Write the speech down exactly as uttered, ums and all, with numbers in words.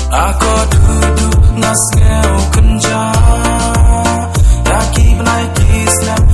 Aku duduk nak sngew kynjah, lagi menaiki snap